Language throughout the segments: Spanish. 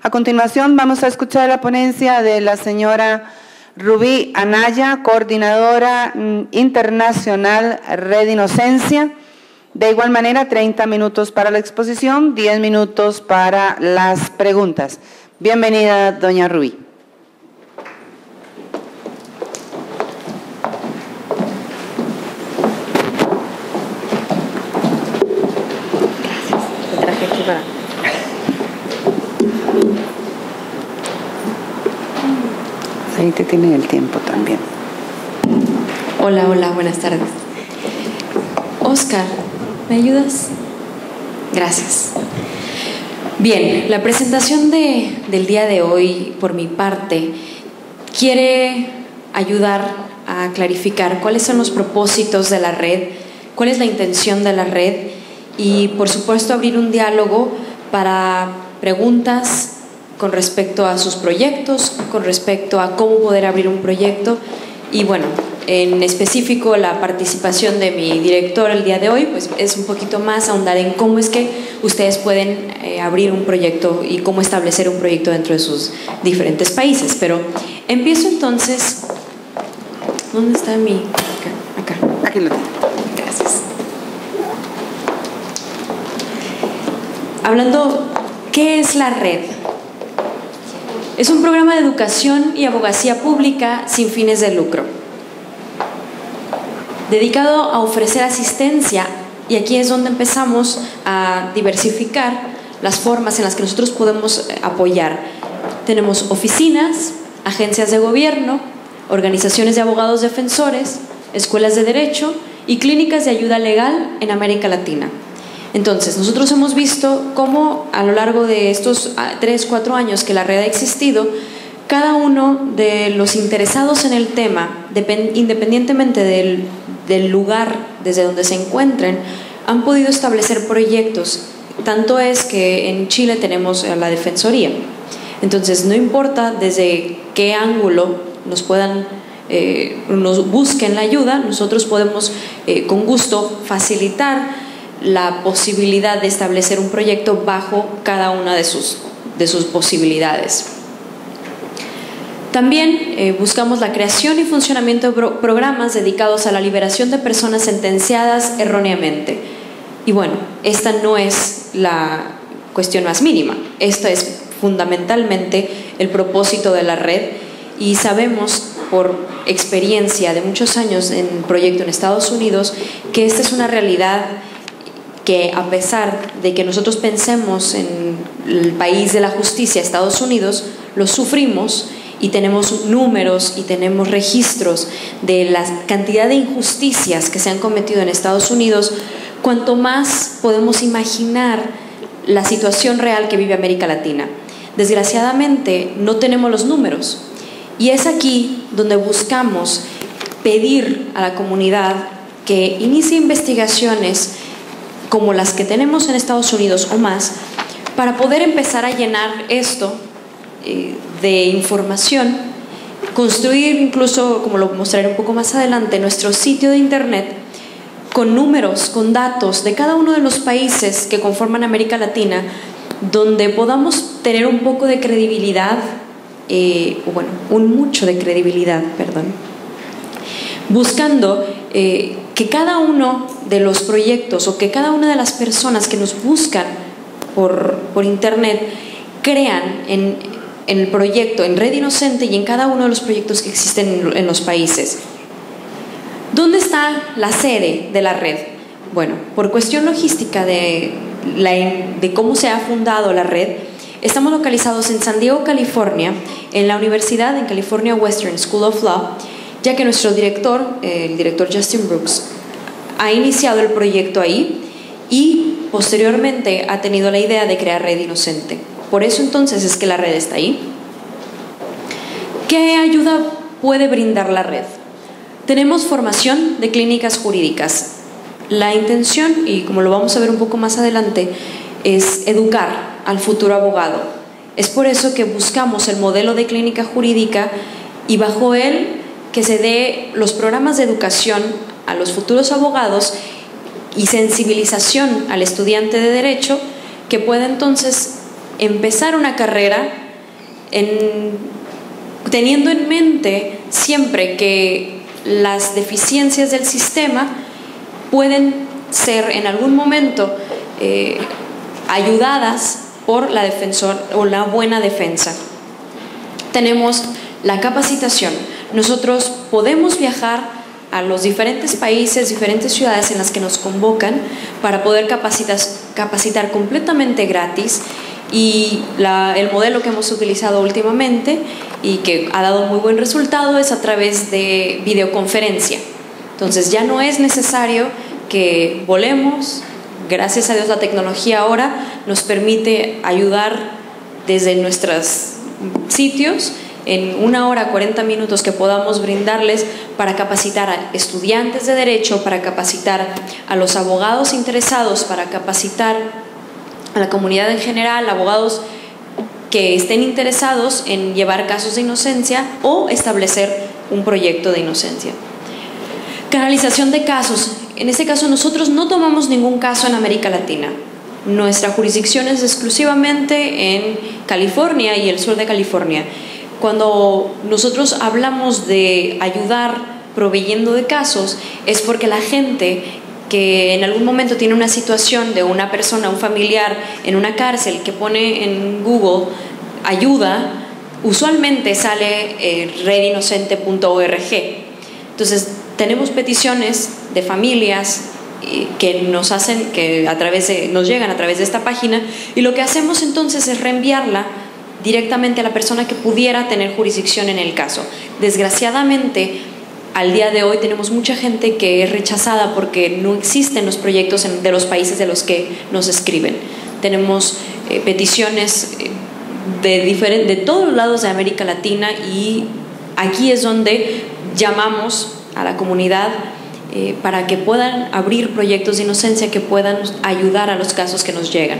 A continuación vamos a escuchar la ponencia de la señora Rubí Anaya, coordinadora internacional Red Inocencia. De igual manera, 30 minutos para la exposición, 10 minutos para las preguntas. Bienvenida, doña Rubí. Gracias. Te traje aquí para... Ahí te tienen el tiempo también. Hola, buenas tardes. Oscar, ¿me ayudas? Gracias. Bien, la presentación del día de hoy, por mi parte, quiere ayudar a clarificar cuáles son los propósitos de la red, cuál es la intención de la red y, por supuesto, abrir un diálogo para preguntas con respecto a sus proyectos, con respecto a cómo poder abrir un proyecto y, bueno, en específico la participación de mi director el día de hoy pues es un poquito más ahondar en cómo es que ustedes pueden abrir un proyecto y cómo establecer un proyecto dentro de sus diferentes países. Pero empiezo entonces. ¿Dónde está mi...? Acá. Aquí lo tengo. Gracias. Hablando, ¿qué es la red? Es un programa de educación y abogacía pública sin fines de lucro, dedicado a ofrecer asistencia, y aquí es donde empezamos a diversificar las formas en las que nosotros podemos apoyar. Tenemos oficinas, agencias de gobierno, organizaciones de abogados defensores, escuelas de derecho y clínicas de ayuda legal en América Latina. Entonces, nosotros hemos visto cómo a lo largo de estos 3-4 años que la red ha existido, cada uno de los interesados en el tema, independientemente del lugar desde donde se encuentren, han podido establecer proyectos. Tanto es que en Chile tenemos la Defensoría. Entonces, no importa desde qué ángulo nos busquen la ayuda, nosotros podemos con gusto facilitar la posibilidad de establecer un proyecto bajo cada una de sus posibilidades. También buscamos la creación y funcionamiento de programas dedicados a la liberación de personas sentenciadas erróneamente. Y bueno, esta no es la cuestión más mínima, esta es fundamentalmente el propósito de la red, y sabemos por experiencia de muchos años en proyecto en Estados Unidos que esta es una realidad que, a pesar de que nosotros pensemos en el país de la justicia, Estados Unidos, lo sufrimos y tenemos números y tenemos registros de la cantidad de injusticias que se han cometido en Estados Unidos. Cuanto más podemos imaginar la situación real que vive América Latina. Desgraciadamente no tenemos los números, y es aquí donde buscamos pedir a la comunidad que inicie investigaciones como las que tenemos en Estados Unidos o más, para poder empezar a llenar esto de información, construir incluso, como lo mostraré un poco más adelante, nuestro sitio de internet con números, con datos de cada uno de los países que conforman América Latina, donde podamos tener un poco de credibilidad, mucho de credibilidad, buscando que cada uno de los proyectos o que cada una de las personas que nos buscan por internet crean en el proyecto, en Red Inocente y en cada uno de los proyectos que existen en los países. ¿Dónde está la sede de la red? Bueno, por cuestión logística de cómo se ha fundado la red, estamos localizados en San Diego, California, en la Universidad en California Western School of Law, ya que nuestro director, el director Justin Brooks, ha iniciado el proyecto ahí y posteriormente ha tenido la idea de crear Red Inocente. Por eso entonces es que la red está ahí. ¿Qué ayuda puede brindar la red? Tenemos formación de clínicas jurídicas. La intención, y como lo vamos a ver un poco más adelante, es educar al futuro abogado. Es por eso que buscamos el modelo de clínica jurídica y bajo él que se dé los programas de educación a los futuros abogados y sensibilización al estudiante de derecho, que pueda entonces empezar una carrera teniendo en mente siempre que las deficiencias del sistema pueden ser en algún momento ayudadas por la defensor o la buena defensa. Tenemos la capacitación. Nosotros podemos viajar a los diferentes países, diferentes ciudades en las que nos convocan para poder capacitar completamente gratis, y el modelo que hemos utilizado últimamente y que ha dado muy buen resultado es a través de videoconferencia. Entonces ya no es necesario que volemos. Gracias a Dios la tecnología ahora nos permite ayudar desde nuestros sitios en 1 hora 40 minutos que podamos brindarles para capacitar a estudiantes de derecho, para capacitar a los abogados interesados, para capacitar a la comunidad en general, abogados que estén interesados en llevar casos de inocencia o establecer un proyecto de inocencia. Canalización de casos. En este caso nosotros no tomamos ningún caso en América Latina. Nuestra jurisdicción es exclusivamente en California y el sur de California. Cuando nosotros hablamos de ayudar proveyendo de casos, es porque la gente que en algún momento tiene una situación de una persona, un familiar en una cárcel, que pone en Google ayuda, usualmente sale redinocente.org. Entonces tenemos peticiones de familias que nos llegan a través de esta página, y lo que hacemos entonces es reenviarla directamente a la persona que pudiera tener jurisdicción en el caso. Desgraciadamente, al día de hoy tenemos mucha gente que es rechazada porque no existen los proyectos de los países de los que nos escriben. Tenemos peticiones de todos los lados de América Latina, y aquí es donde llamamos a la comunidad para que puedan abrir proyectos de inocencia que puedan ayudar a los casos que nos llegan.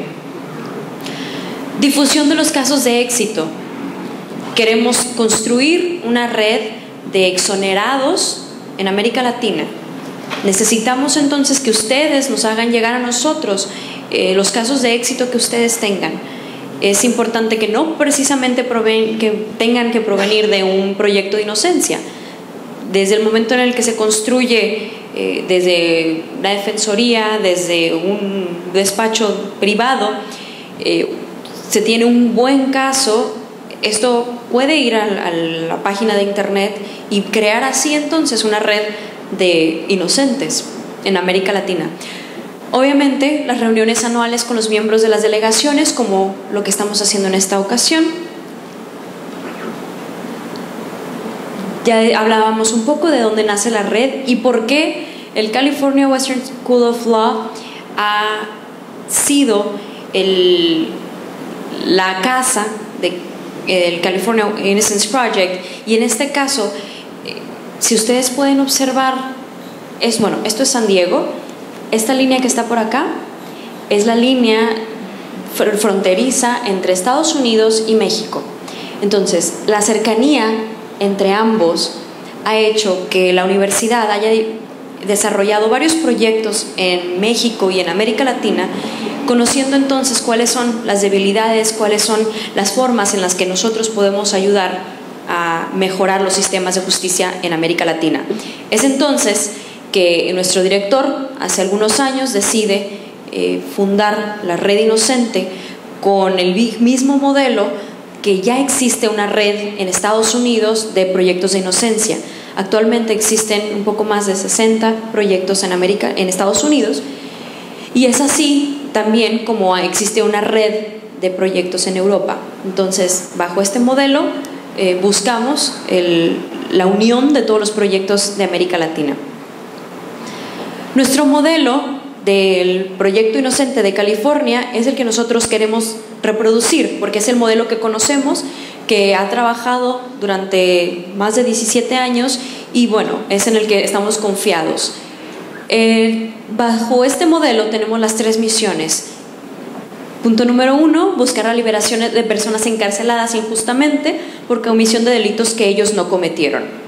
Difusión de los casos de éxito. Queremos construir una red de exonerados en América Latina. Necesitamos entonces que ustedes nos hagan llegar a nosotros los casos de éxito que ustedes tengan. Es importante que no precisamente que tengan que provenir de un proyecto de inocencia. Desde el momento en el que se construye desde la defensoría, desde un despacho privado, se tiene un buen caso, esto puede ir a la página de internet y crear así entonces una red de inocentes en América Latina. Obviamente las reuniones anuales con los miembros de las delegaciones, como lo que estamos haciendo en esta ocasión. Ya hablábamos un poco de dónde nace la red y por qué el California Western School of Law ha sido la casa del California Innocence Project. Y en este caso, si ustedes pueden observar, esto es San Diego. Esta línea que está por acá es la línea fronteriza entre Estados Unidos y México. Entonces, la cercanía entre ambos ha hecho que la universidad haya desarrollado varios proyectos en México y en América Latina, conociendo entonces cuáles son las debilidades, cuáles son las formas en las que nosotros podemos ayudar a mejorar los sistemas de justicia en América Latina. Es entonces que nuestro director hace algunos años decide fundar la Red Inocente con el mismo modelo que ya existe una red en Estados Unidos de proyectos de inocencia. Actualmente existen un poco más de 60 proyectos en Estados Unidos, y es así también como existe una red de proyectos en Europa. Entonces, bajo este modelo buscamos la unión de todos los proyectos de América Latina. Nuestro modelo del proyecto inocente de California es el que nosotros queremos reproducir, porque es el modelo que conocemos, que ha trabajado durante más de 17 años y es en el que estamos confiados. Bajo este modelo tenemos las 3 misiones. Punto número 1, buscar la liberación de personas encarceladas injustamente por comisión de delitos que ellos no cometieron.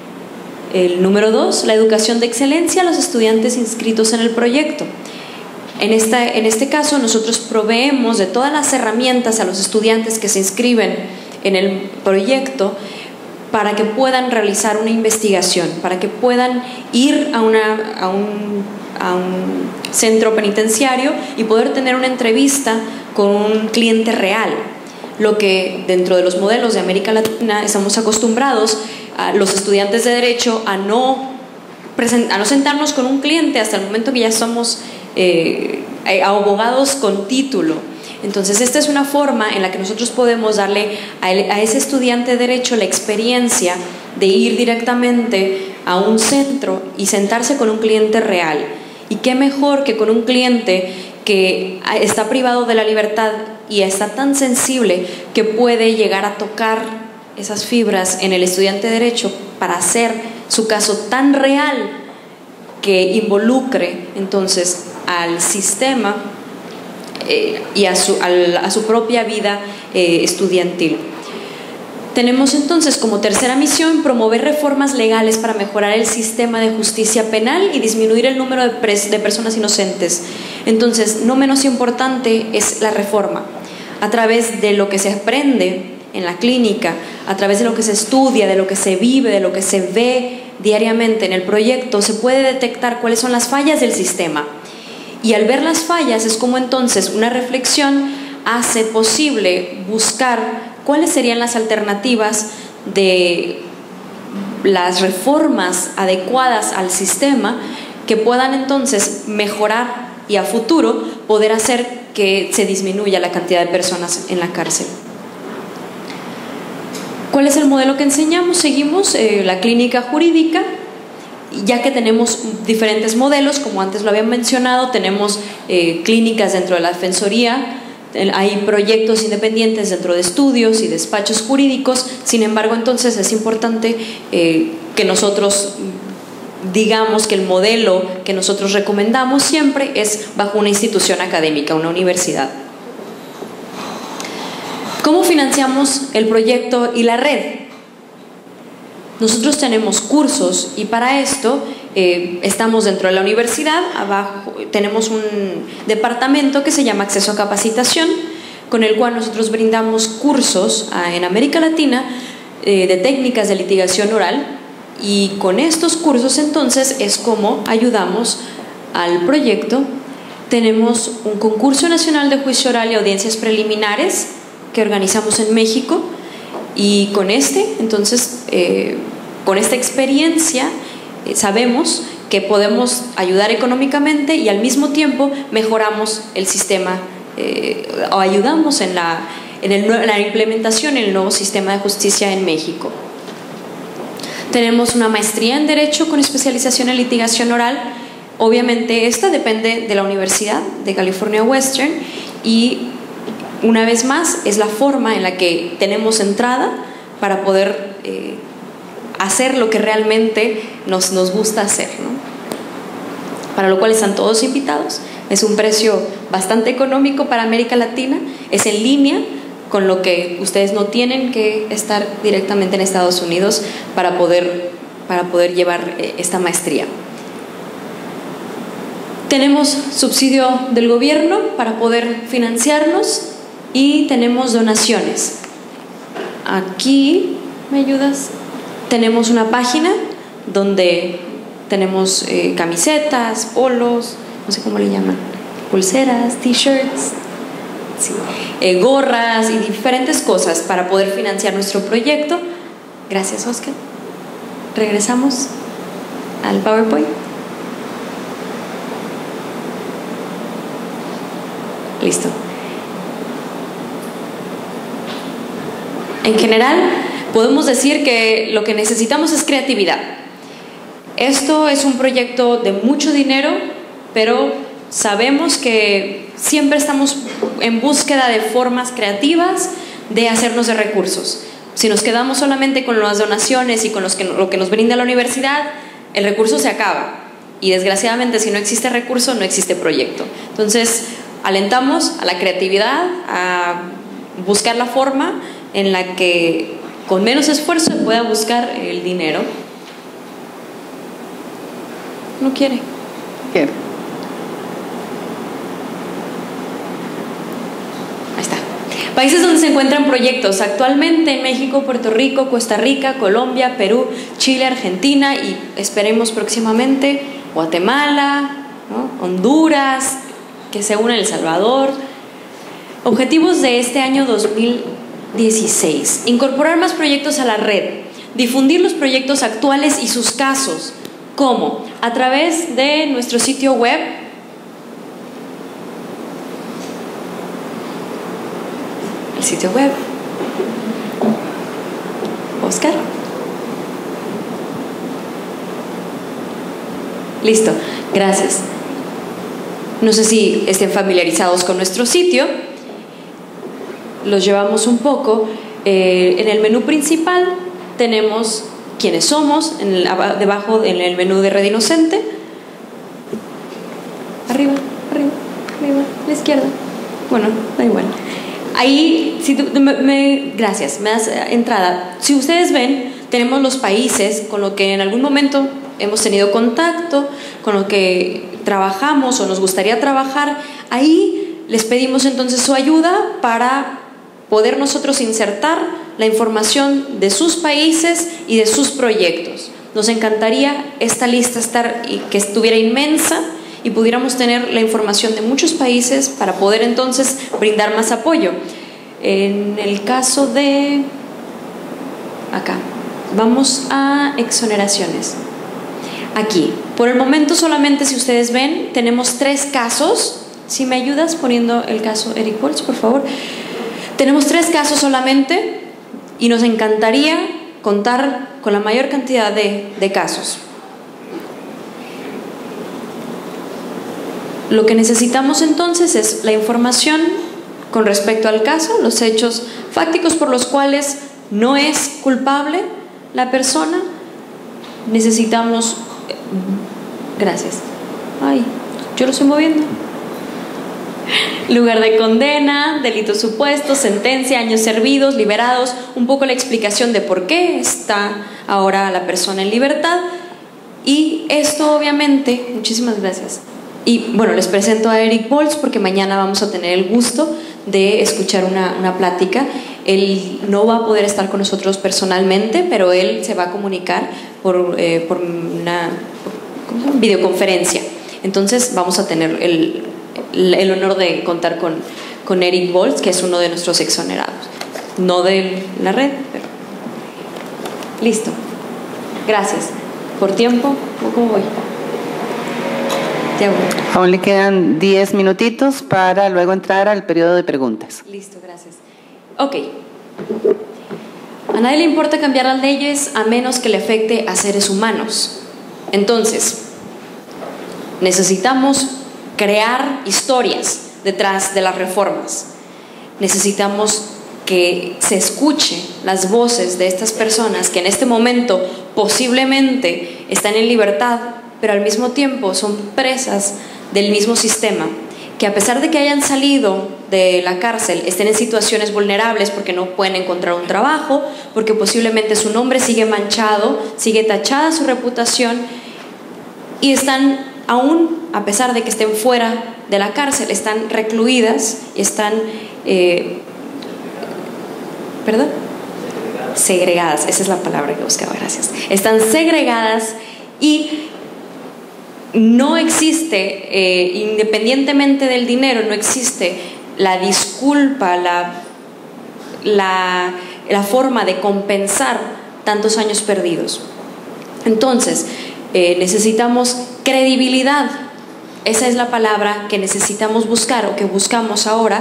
El número 2, la educación de excelencia a los estudiantes inscritos en el proyecto. En este caso, nosotros proveemos de todas las herramientas a los estudiantes que se inscriben en el proyecto para que puedan realizar una investigación, para que puedan ir a un centro penitenciario y poder tener una entrevista con un cliente real. Lo que dentro de los modelos de América Latina estamos acostumbrados a los estudiantes de Derecho a no sentarnos con un cliente hasta el momento que ya somos abogados con título. Entonces esta es una forma en la que nosotros podemos darle a ese estudiante de Derecho la experiencia de ir directamente a un centro y sentarse con un cliente real. Y qué mejor que con un cliente que está privado de la libertad y está tan sensible que puede llegar a tocar esas fibras en el estudiante de Derecho para hacer su caso tan real que involucre entonces al sistema y a su propia vida estudiantil. Tenemos entonces como tercera misión promover reformas legales para mejorar el sistema de justicia penal y disminuir el número de personas inocentes. Entonces, no menos importante es la reforma. A través de lo que se aprende en la clínica, a través de lo que se estudia, de lo que se vive, de lo que se ve diariamente en el proyecto, se puede detectar cuáles son las fallas del sistema. Y al ver las fallas es como entonces una reflexión hace posible buscar cuáles serían las alternativas de las reformas adecuadas al sistema que puedan entonces mejorar y a futuro poder hacer que se disminuya la cantidad de personas en la cárcel. ¿Cuál es el modelo que enseñamos? Seguimos la clínica jurídica, ya que tenemos diferentes modelos, como antes lo había mencionado, tenemos clínicas dentro de la Defensoría, hay proyectos independientes dentro de estudios y despachos jurídicos. Sin embargo, entonces es importante que nosotros digamos que el modelo que nosotros recomendamos siempre es bajo una institución académica, una universidad. ¿Cómo financiamos el proyecto y la red? Nosotros tenemos cursos y para esto estamos dentro de la universidad. Abajo tenemos un departamento que se llama Acceso a Capacitación, con el cual nosotros brindamos cursos en América Latina de técnicas de litigación oral, y con estos cursos entonces es como ayudamos al proyecto. Tenemos un concurso nacional de juicio oral y audiencias preliminares que organizamos en México, y con entonces con esta experiencia sabemos que podemos ayudar económicamente y al mismo tiempo mejoramos el sistema o ayudamos en la implementación en el nuevo sistema de justicia en México. Tenemos una maestría en Derecho con especialización en litigación oral. Obviamente esta depende de la Universidad de California Western, y una vez más es la forma en la que tenemos entrada para poder hacer lo que realmente nos gusta hacer, ¿no? Para lo cual están todos invitados. Es un precio bastante económico para América Latina, es en línea, con lo que ustedes no tienen que estar directamente en Estados Unidos para poder llevar esta maestría. Tenemos subsidio del gobierno para poder financiarnos y tenemos donaciones. Aquí, ¿me ayudas? Tenemos una página donde tenemos camisetas, polos, no sé cómo le llaman, pulseras, t-shirts, sí, gorras y diferentes cosas para poder financiar nuestro proyecto. Gracias, Oscar. Regresamos al PowerPoint. Listo. En general, podemos decir que lo que necesitamos es creatividad. Esto es un proyecto de mucho dinero, pero sabemos que siempre estamos en búsqueda de formas creativas de hacernos de recursos. Si nos quedamos solamente con las donaciones y con lo que nos brinda la universidad, el recurso se acaba. Y desgraciadamente, si no existe recurso, no existe proyecto. Entonces, alentamos a la creatividad, a buscar la forma en la que con menos esfuerzo se pueda buscar el dinero. ¿No quiere? Quiero. Países donde se encuentran proyectos actualmente en México, Puerto Rico, Costa Rica, Colombia, Perú, Chile, Argentina y esperemos próximamente Guatemala, ¿no? Honduras, que se une El Salvador. Objetivos de este año 2016: incorporar más proyectos a la red, difundir los proyectos actuales y sus casos. ¿Cómo? A través de nuestro sitio web, el sitio web. Oscar. Listo, gracias. No sé si estén familiarizados con nuestro sitio. Los llevamos un poco. En el menú principal tenemos quiénes somos, debajo en el menú de Red Inocente. Arriba, arriba, arriba, a la izquierda. Bueno, da igual. Ahí, gracias, me das entrada. Si ustedes ven, tenemos los países con los que en algún momento hemos tenido contacto, con lo que trabajamos o nos gustaría trabajar. Ahí les pedimos entonces su ayuda para poder nosotros insertar la información de sus países y de sus proyectos. Nos encantaría esta lista que estuviera inmensa y pudiéramos tener la información de muchos países para poder entonces brindar más apoyo. En el caso de acá, vamos a exoneraciones. Aquí, por el momento solamente, si ustedes ven, tenemos 3 casos. Si me ayudas poniendo el caso Eric Boltz, por favor. Tenemos 3 casos solamente y nos encantaría contar con la mayor cantidad de casos. Lo que necesitamos entonces es la información con respecto al caso, los hechos fácticos por los cuales no es culpable la persona. Necesitamos... Gracias. Ay, yo lo estoy moviendo. Lugar de condena, delitos supuestos, sentencia, años servidos, liberados, un poco la explicación de por qué está ahora la persona en libertad. Y esto obviamente, muchísimas gracias. Y bueno, les presento a Eric Boltz porque mañana vamos a tener el gusto de escuchar una plática. Él no va a poder estar con nosotros personalmente, pero él se va a comunicar por una videoconferencia. Entonces vamos a tener el honor de contar con Eric Boltz, que es uno de nuestros exonerados. No de la red, pero... Listo. Gracias. ¿Por tiempo? ¿Cómo voy? Aún le quedan 10 minutitos para luego entrar al periodo de preguntas. Listo, gracias. Ok. A nadie le importa cambiar las leyes a menos que le afecte a seres humanos. Entonces, necesitamos crear historias detrás de las reformas. Necesitamos que se escuchen las voces de estas personas que en este momento posiblemente están en libertad, pero al mismo tiempo son presas del mismo sistema, que a pesar de que hayan salido de la cárcel, estén en situaciones vulnerables porque no pueden encontrar un trabajo, porque posiblemente su nombre sigue manchado, sigue tachada su reputación, y están aún, a pesar de que estén fuera de la cárcel, están recluidas y están segregadas, esa es la palabra que buscaba, gracias. Están segregadas y no existe, independientemente del dinero, no existe la disculpa, la forma de compensar tantos años perdidos. Entonces, necesitamos credibilidad. Esa es la palabra que necesitamos buscar o que buscamos ahora.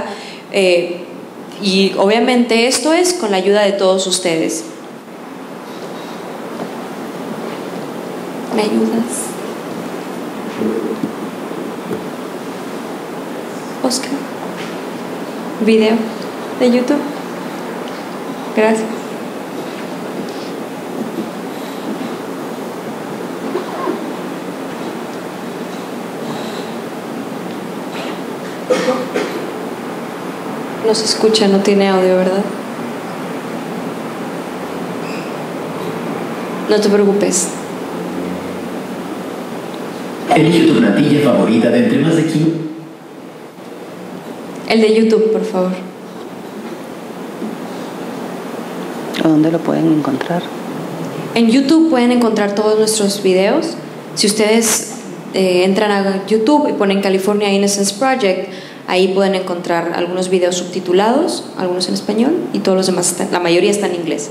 Y obviamente esto es con la ayuda de todos ustedes. ¿Me ayudas? Oscar. Video de YouTube. Gracias. No se escucha, no tiene audio, ¿verdad? No te preocupes. Elige tu natilla favorita de entre más de 15. El de YouTube, por favor. ¿Dónde lo pueden encontrar? En YouTube pueden encontrar todos nuestros videos. Si ustedes entran a YouTube y ponen California Innocence Project, ahí pueden encontrar algunos videos subtitulados, algunos en español, y todos los demás, la mayoría están en inglés.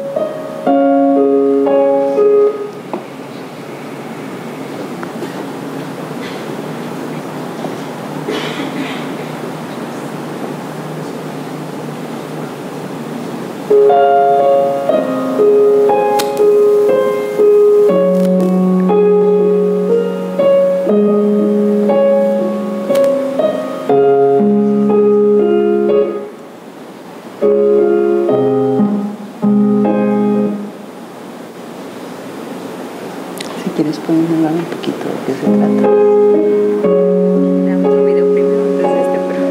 Si quieres pueden hablar un poquito de qué se trata. Veamos el video primero antes de este, pero...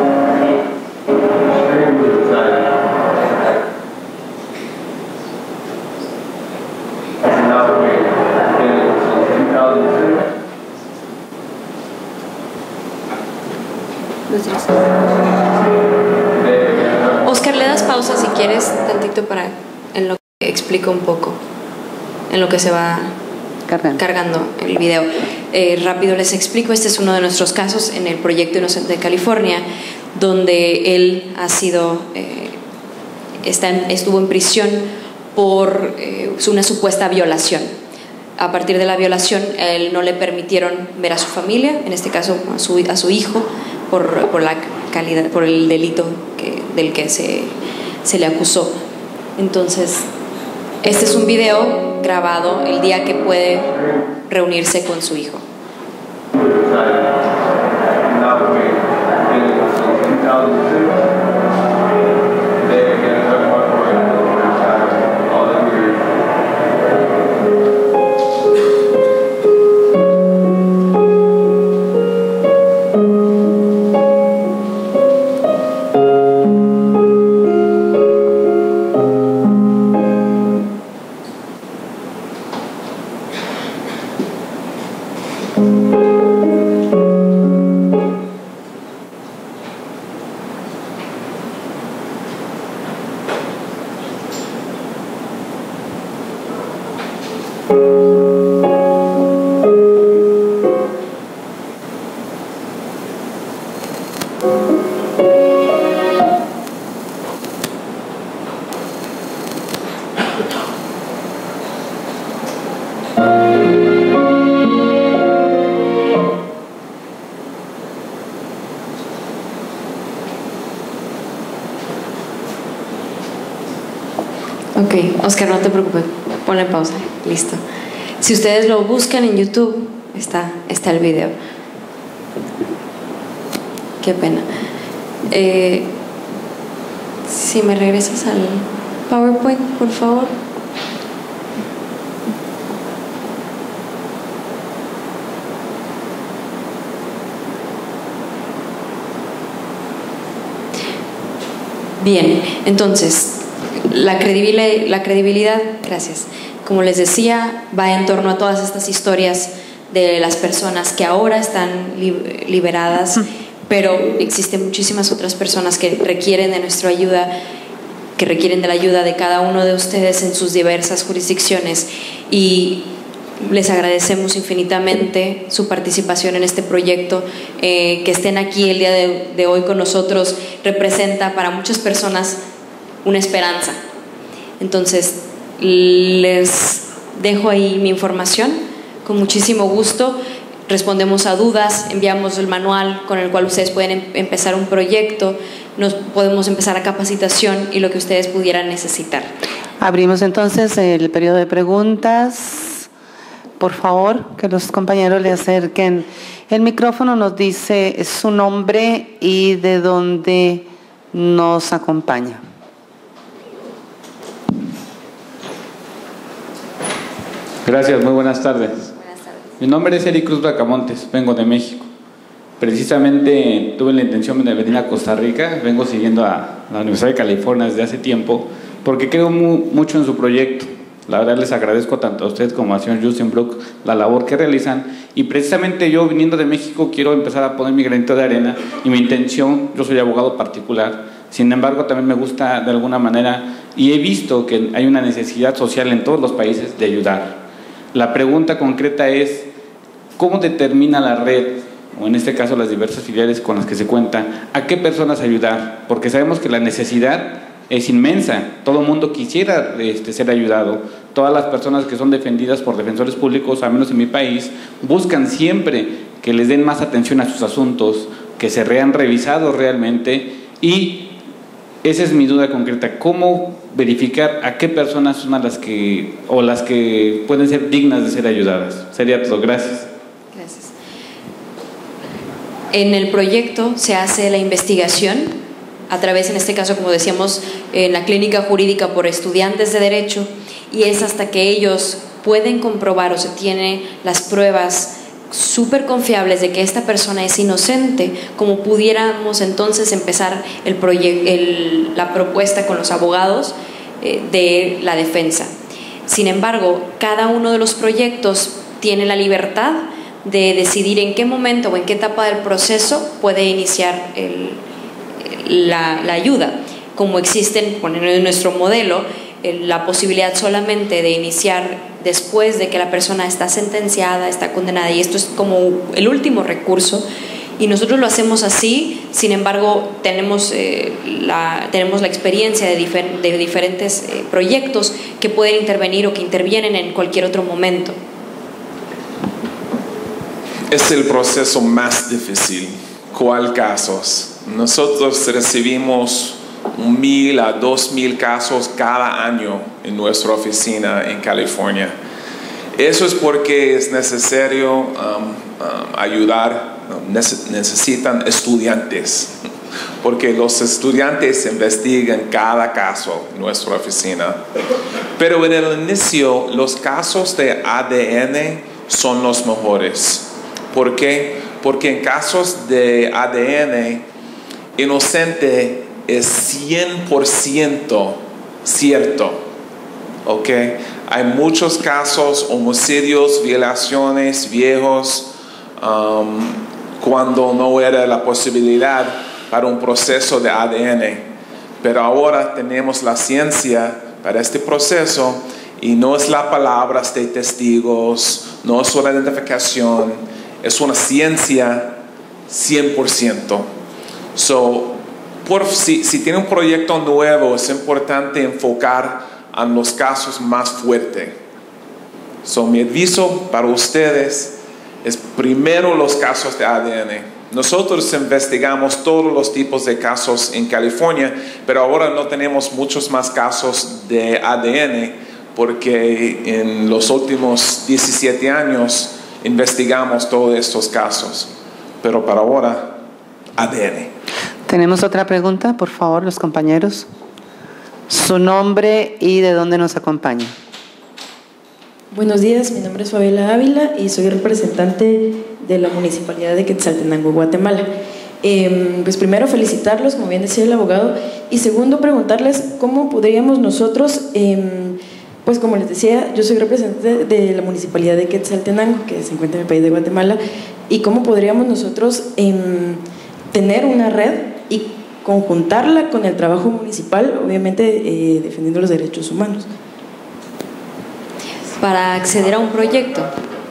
Oscar, le das pausa si quieres tantito para en lo que explico un poco, en lo que se va cargando el video. Rápido les explico. Este es uno de nuestros casos en el proyecto Inocente de California, donde él ha sido estuvo en prisión por una supuesta violación. A partir de la violación, él no le permitieron ver a su familia, en este caso a su hijo, por la calidad, por el delito del que se le acusó. Entonces, este es un video grabado el día que puede reunirse con su hijo. Ok, Oscar, no te preocupes, ponle pausa, listo. Si ustedes lo buscan en YouTube, está el video. Qué pena. Si me regresas al PowerPoint, por favor. Bien, entonces, la credibilidad, gracias, como les decía, va en torno a todas estas historias de las personas que ahora están liberadas, pero existen muchísimas otras personas que requieren de nuestra ayuda, que requieren de la ayuda de cada uno de ustedes en sus diversas jurisdicciones, y les agradecemos infinitamente su participación en este proyecto. Que estén aquí el día de hoy con nosotros representa para muchas personas una esperanza. Entonces, les dejo ahí mi información. Con muchísimo gusto respondemos a dudas, enviamos el manual con el cual ustedes pueden empezar un proyecto, nos podemos empezar a capacitación y lo que ustedes pudieran necesitar. Abrimos entonces el periodo de preguntas. Por favor, que los compañeros le acerquen el micrófono. Nos dice su nombre y de dónde nos acompaña. Gracias, muy buenas tardes. Buenas tardes. Mi nombre es Eric Cruz Bracamontes, vengo de México. Precisamente tuve la intención de venir a Costa Rica, vengo siguiendo a la Universidad de California desde hace tiempo, porque creo mucho en su proyecto. La verdad les agradezco tanto a usted como al señor Justin Brook la labor que realizan, y precisamente yo viniendo de México quiero empezar a poner mi granito de arena, y mi intención, yo soy abogado particular, sin embargo también me gusta de alguna manera y he visto que hay una necesidad social en todos los países de ayudar. La pregunta concreta es, ¿cómo determina la red, o en este caso las diversas filiales con las que se cuenta, a qué personas ayudar? Porque sabemos que la necesidad es inmensa, todo el mundo quisiera ser ayudado, todas las personas que son defendidas por defensores públicos, al menos en mi país, buscan siempre que les den más atención a sus asuntos, que se vean revisados realmente, y esa es mi duda concreta, ¿cómo verificar a qué personas son las que pueden ser dignas de ser ayudadas? Sería todo, gracias. Gracias. En el proyecto se hace la investigación a través, en este caso, como decíamos, en la clínica jurídica por estudiantes de Derecho, y es hasta que ellos pueden comprobar o se tienen las pruebas súper confiables de que esta persona es inocente, como pudiéramos entonces empezar la propuesta con los abogados de la defensa. Sin embargo, cada uno de los proyectos tiene la libertad de decidir en qué momento o en qué etapa del proceso puede iniciar la ayuda. Como existen, en nuestro modelo, la posibilidad solamente de iniciar después de que la persona está sentenciada, está condenada, y esto es como el último recurso, y nosotros lo hacemos así. Sin embargo, tenemos la experiencia de diferentes proyectos que pueden intervenir o que intervienen en cualquier otro momento. Es el proceso más difícil. ¿Cuál casos? Nosotros recibimos 1,000 a 2,000 casos cada año en nuestra oficina en California. Eso es porque es necesario ayudar, necesitan estudiantes, porque los estudiantes investigan cada caso en nuestra oficina. Pero en el inicio, los casos de ADN son los mejores. ¿Por qué? Porque en casos de ADN, inocente es 100% cierto, ¿ok? Hay muchos casos, homicidios, violaciones viejos, cuando no era la posibilidad para un proceso de ADN. Pero ahora tenemos la ciencia para este proceso, y no es la palabra de testigos, no es una identificación, es una ciencia 100%. Si tiene un proyecto nuevo, es importante enfocar en los casos más fuertes. Mi aviso para ustedes es primero los casos de ADN. Nosotros investigamos todos los tipos de casos en California, pero ahora no tenemos muchos más casos de ADN, porque en los últimos 17 años investigamos todos estos casos. Pero para ahora, ADN. Tenemos otra pregunta, por favor, los compañeros. Su nombre y de dónde nos acompaña. Buenos días, mi nombre es Fabiola Ávila y soy representante de la Municipalidad de Quetzaltenango, Guatemala. Pues primero felicitarlos, como bien decía el abogado, y segundo preguntarles cómo podríamos nosotros, pues como les decía, yo soy representante de la Municipalidad de Quetzaltenango, que se encuentra en el país de Guatemala, y cómo podríamos nosotros tener una red y conjuntarla con el trabajo municipal, obviamente defendiendo los derechos humanos. Para acceder a un proyecto.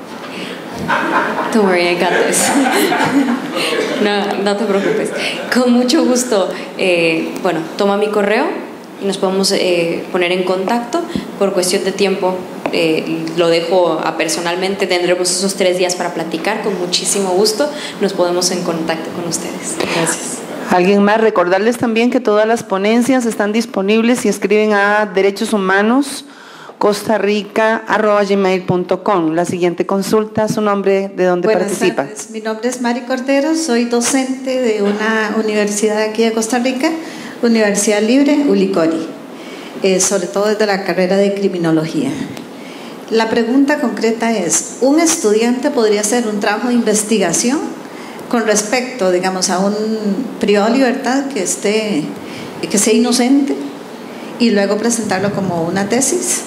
Don't worry, I got this. No te preocupes. Con mucho gusto. Toma mi correo y nos podemos poner en contacto. Por cuestión de tiempo, lo dejo personalmente. Tendremos esos 3 días para platicar. Con muchísimo gusto nos podemos en contacto con ustedes. Gracias. ¿Alguien más? Recordarles también que todas las ponencias están disponibles si escriben a derechoshumanoscostarrica@gmail.com. La siguiente consulta, su nombre, de dónde participa. Buenas tardes, mi nombre es Mari Cordero, soy docente de una universidad aquí de Costa Rica, Universidad Libre, Ulicori, sobre todo desde la carrera de criminología. La pregunta concreta es, ¿un estudiante podría hacer un trabajo de investigación con respecto, digamos, a un privado de libertad que sea inocente y luego presentarlo como una tesis?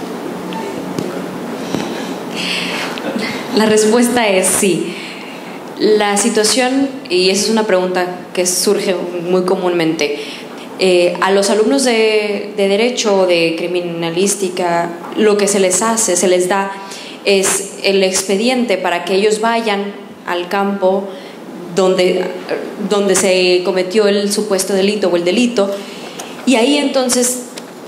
La respuesta es sí. La situación, y esa es una pregunta que surge muy comúnmente, a los alumnos de Derecho o de Criminalística, lo que se les hace, se les da, es el expediente para que ellos vayan al campo donde se cometió el supuesto delito o el delito, y ahí entonces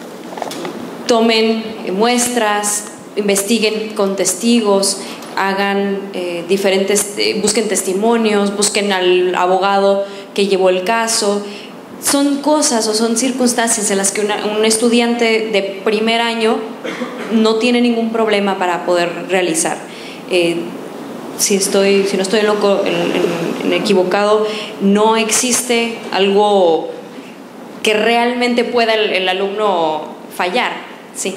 tomen muestras, investiguen con testigos, hagan busquen testimonios, busquen al abogado que llevó el caso. Son cosas o son circunstancias en las que un estudiante de primer año no tiene ningún problema para poder realizar. Si no estoy en equivocado, no existe algo que realmente pueda el alumno fallar. Sí.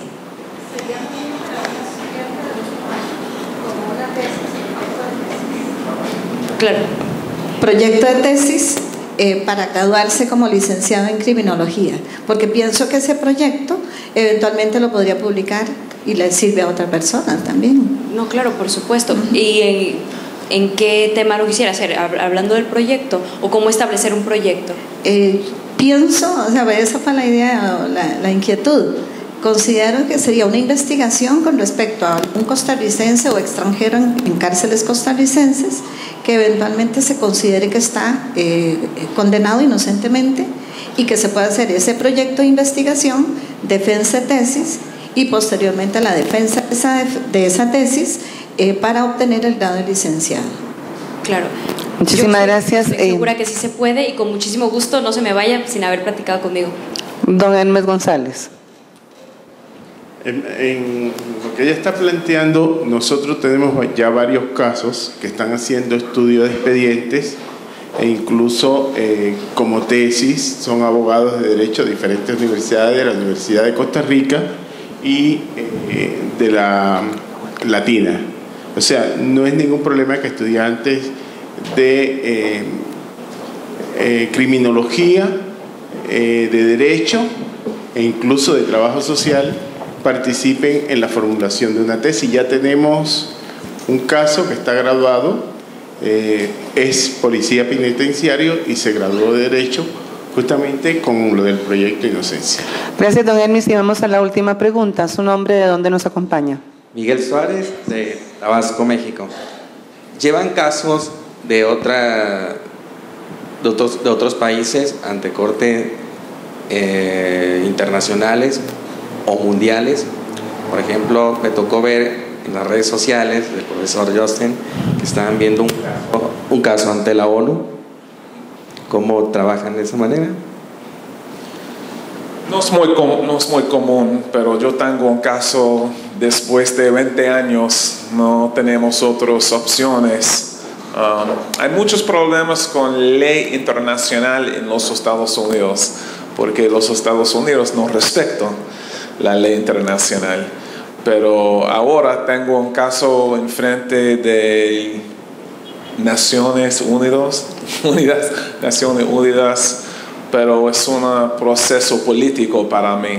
Claro. Proyecto de tesis para graduarse como licenciado en criminología, porque pienso que ese proyecto eventualmente lo podría publicar y le sirve a otra persona también. No, claro, por supuesto. ¿Y en qué tema lo quisiera hacer? ¿Hablando del proyecto o cómo establecer un proyecto? Pienso, o sea, esa fue la idea, la inquietud. Considero que sería una investigación con respecto a un costarricense o extranjero en cárceles costarricenses que eventualmente se considere que está condenado inocentemente y que se pueda hacer ese proyecto de investigación, defensa de tesis y posteriormente la defensa de esa tesis para obtener el grado de licenciado. Claro. Muchísimas gracias. Estoy segura que sí se puede y con muchísimo gusto, no se me vaya sin haber platicado conmigo. Don Hermes González. En lo que ella está planteando, nosotros tenemos ya varios casos que están haciendo estudios de expedientes e incluso como tesis son abogados de derecho de diferentes universidades, de la Universidad de Costa Rica y de la Latina. O sea, no es ningún problema que estudiantes de criminología, de derecho e incluso de trabajo social participen en la formulación de una tesis. Ya tenemos un caso que está graduado, es policía penitenciario y se graduó de Derecho justamente con lo del proyecto Inocencia. Gracias, don Hermes, y vamos a la última pregunta. ¿Su nombre, de dónde nos acompaña? Miguel Suárez, de Tabasco, México. Llevan casos de otros países ante corte internacionales o mundiales. Por ejemplo, me tocó ver en las redes sociales del profesor Justin que estaban viendo un caso ante la ONU. ¿Cómo trabajan de esa manera? No es muy común, pero yo tengo un caso después de 20 años, no tenemos otras opciones. Hay muchos problemas con ley internacional en los Estados Unidos, porque los Estados Unidos no respetan la ley internacional. Pero ahora tengo un caso enfrente de Naciones Unidas, pero es un proceso político para mí.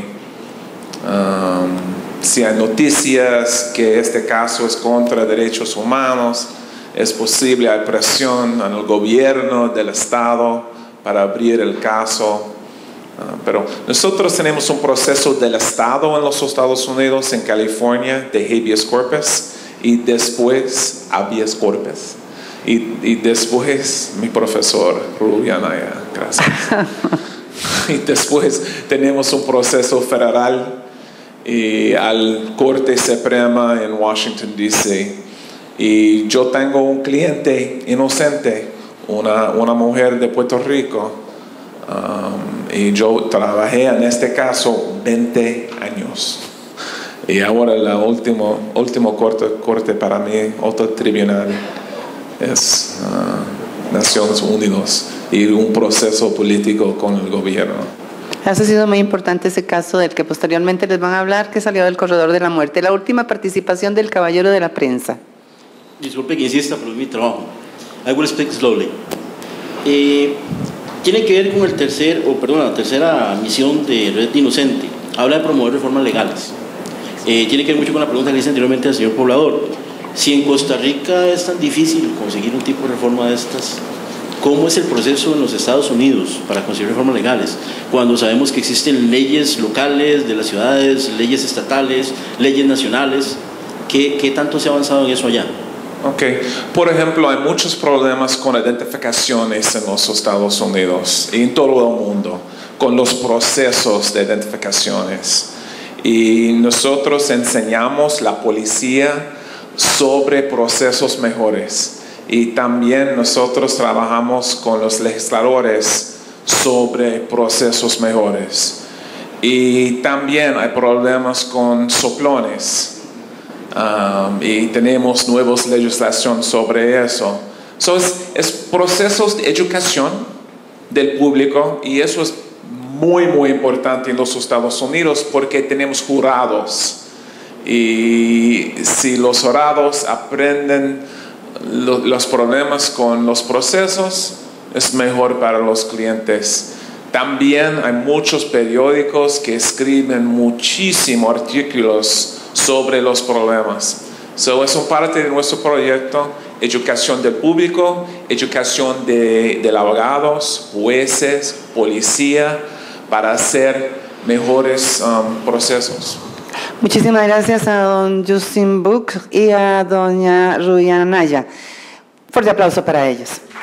Si hay noticias que este caso es contra derechos humanos, es posible, hay presión en el gobierno del Estado para abrir el caso. Pero nosotros tenemos un proceso del Estado en los Estados Unidos, en California, de habeas corpus, y después habeas corpus. Y después mi profesor Rubí Anaya, gracias. Y después tenemos un proceso federal y al Corte Suprema en Washington, D.C. Y yo tengo un cliente inocente, una mujer de Puerto Rico, y yo trabajé en este caso 20 años. Y ahora el último corte para mí, otro tribunal, es Naciones Unidas y un proceso político con el gobierno. Ha sido muy importante ese caso del que posteriormente les van a hablar, que salió del corredor de la muerte. La última participación del caballero de la prensa. Disculpe que insista, pero es mi trabajo. I will speak slowly. Tiene que ver con la tercera misión de Red Inocente. Habla de promover reformas legales. Tiene que ver mucho con la pregunta que hice anteriormente al señor Poblador. Si en Costa Rica es tan difícil conseguir un tipo de reforma de estas, ¿cómo es el proceso en los Estados Unidos para conseguir reformas legales? Cuando sabemos que existen leyes locales de las ciudades, leyes estatales, leyes nacionales, ¿qué tanto se ha avanzado en eso allá? Okay. Por ejemplo, hay muchos problemas con identificaciones en los Estados Unidos y en todo el mundo, con los procesos de identificaciones. Y nosotros enseñamos a la policía sobre procesos mejores. Y también nosotros trabajamos con los legisladores sobre procesos mejores. Y también hay problemas con soplones. Y tenemos nuevas legislación sobre eso. Es procesos de educación del público, y eso es muy, muy importante en los Estados Unidos porque tenemos jurados. Y si los jurados aprenden los problemas con los procesos, es mejor para los clientes. También hay muchos periódicos que escriben muchísimos artículos sobre los problemas. Es una parte de nuestro proyecto: educación del público, educación de abogados, jueces, policía, para hacer mejores procesos. Muchísimas gracias a don Justin Buck y a doña Rubí Anaya. Fuerte aplauso para ellos.